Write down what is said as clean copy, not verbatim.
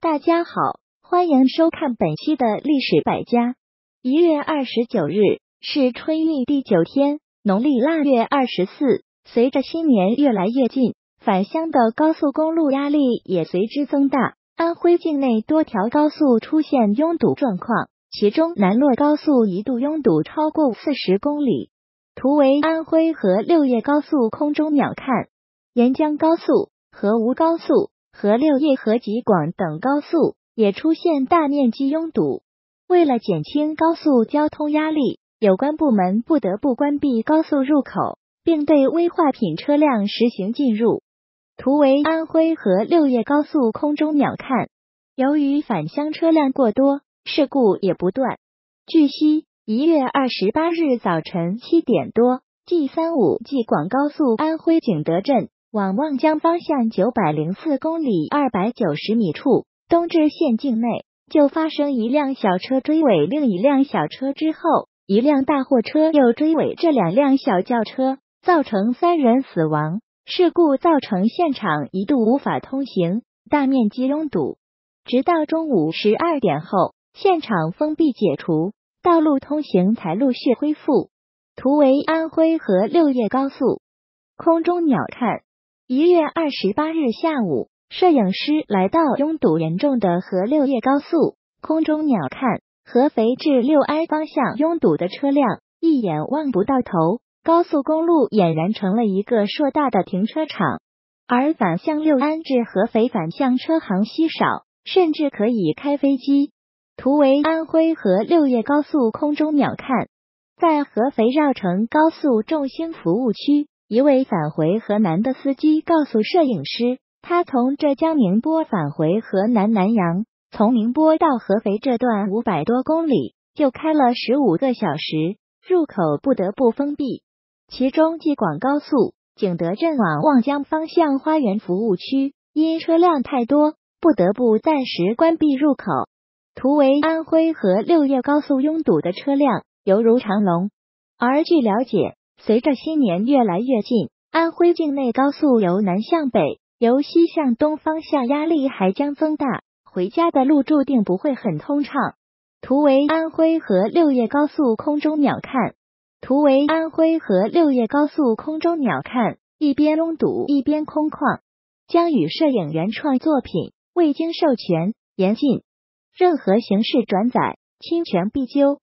大家好，欢迎收看本期的历史百家。1月29日是春运第9天，农历腊月24。随着新年越来越近，返乡的高速公路压力也随之增大。安徽境内多条高速出现拥堵状况，其中南洛高速一度拥堵超过40公里。图为安徽和六叶高速空中鸟瞰。沿江高速、河吴高速和六叶和吉广等高速也出现大面积拥堵。为了减轻高速交通压力，有关部门不得不关闭高速入口，并对危化品车辆实行禁入。图为安徽和六叶高速空中鸟瞰。由于返乡车辆过多，事故也不断。据悉，1月28日早晨7点多，G35吉广高速安徽景德镇往望江方向904公里290米处，东至县境内就发生一辆小车追尾另一辆小车之后，一辆大货车又追尾这2辆小轿车，造成3人死亡。事故造成现场一度无法通行，大面积拥堵。直到中午12点后，现场封闭解除，道路通行才陆续恢复。图为安徽和六叶高速空中鸟瞰。1月28日下午，摄影师来到拥堵严重的和六叶高速空中鸟瞰。合肥至六安方向拥堵的车辆一眼望不到头，高速公路俨然成了一个硕大的停车场，而反向六安至合肥反向车行稀少，甚至可以开飞机。图为安徽和六叶高速空中鸟瞰。在合肥绕城高速众星服务区，一位返回河南的司机告诉摄影师，他从浙江宁波返回河南南阳，从宁波到合肥这段500多公里就开了15个小时，入口不得不封闭。其中吉广高速景德镇往望江方向花园服务区因车辆太多，不得不暂时关闭入口。图为安徽和六叶高速拥堵的车辆犹如长龙。而据了解，随着新年越来越近，安徽境内高速由南向北、由西向东方向压力还将增大，回家的路注定不会很通畅。图为安徽和六叶高速空中鸟瞰。图为安徽和六叶高速空中鸟瞰，一边拥堵一边空旷，将与摄影原创作品未经授权、严禁任何形式转载，侵权必究。